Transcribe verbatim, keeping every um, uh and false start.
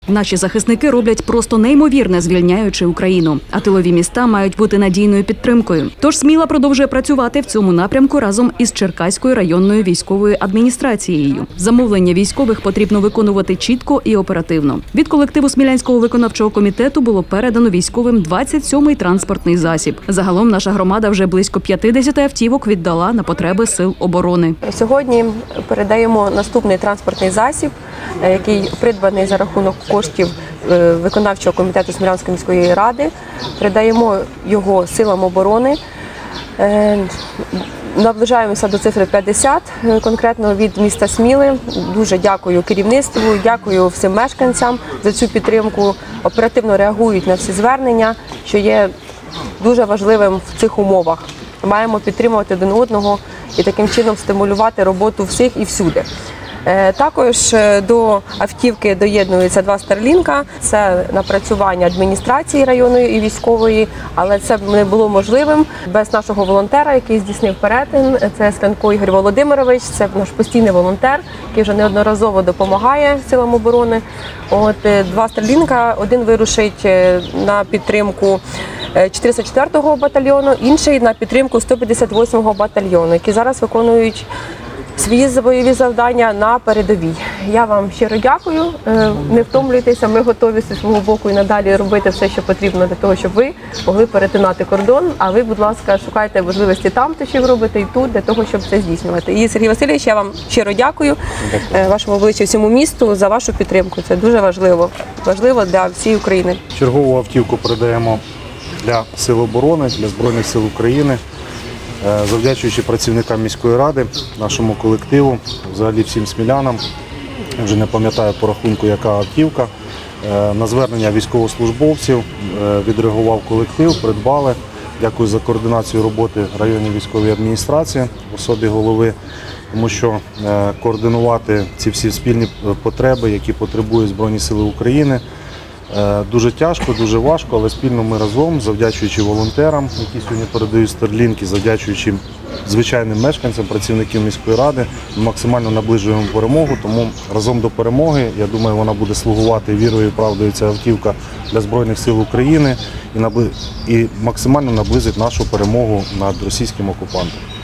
Наші захисники роблять просто неймовірне, звільняючи Україну. А тилові міста мають бути надійною підтримкою. Тож Сміла продовжує працювати в цьому напрямку разом із Черкаською районною військовою адміністрацією. Замовлення військових потрібно виконувати чітко і оперативно. Від колективу Смілянського виконавчого комітету було передано військовим двадцять сьомий транспортний засіб. Загалом наша громада вже близько п'ятдесят автівок віддала на потреби сил оборони. Сьогодні передаємо наступний транспортний засіб, який придбаний за рахунок коштів виконавчого комітету Смілянської міської ради. Передаємо його силам оборони. Наближаємося до цифри п'ятдесят, конкретно від міста Сміли. Дуже дякую керівництву, дякую всім мешканцям за цю підтримку. Оперативно реагують на всі звернення, що є дуже важливим в цих умовах. Маємо підтримувати один одного і таким чином стимулювати роботу всіх і всюди. Також до автівки доєднуються два старлінка. Це напрацювання адміністрації районної і військової, але це не було можливим без нашого волонтера, який здійснив перетин. Це Склянко Ігор Володимирович, це наш постійний волонтер, який вже неодноразово допомагає силам оборони. От два старлінка, один вирушить на підтримку чотириста четвертого батальйону, інший на підтримку сто п'ятдесят восьмого батальйону, які зараз виконують свої бойові завдання на передовій. Я вам щиро дякую, не втомлюйтеся, ми готові зі свого боку і надалі робити все, що потрібно для того, щоб ви могли перетинати кордон, а ви, будь ласка, шукайте можливості там, те, що ви робите, і тут, для того, щоб це здійснювати. І, Сергій Васильович, я вам щиро дякую, дякую. Вашому обличчю, всьому місту, за вашу підтримку. Це дуже важливо, важливо для всієї України. Чергову автівку передаємо для Сил оборони, для Збройних сил України. Завдячуючи працівникам міської ради, нашому колективу, взагалі всім смілянам, вже не пам'ятаю по рахунку, яка автівка, на звернення військовослужбовців відреагував колектив, придбали. Дякую за координацію роботи районної військової адміністрації в особі голови, тому що координувати ці всі спільні потреби, які потребують Збройні сили України, дуже тяжко, дуже важко, але спільно ми разом, завдячуючи волонтерам, які сьогодні передають старлінки, завдячуючи звичайним мешканцям, працівників міської ради, ми максимально наближуємо перемогу, тому разом до перемоги, я думаю, вона буде слугувати вірою і правдою, ця автівка для Збройних сил України і максимально наблизить нашу перемогу над російським окупантом.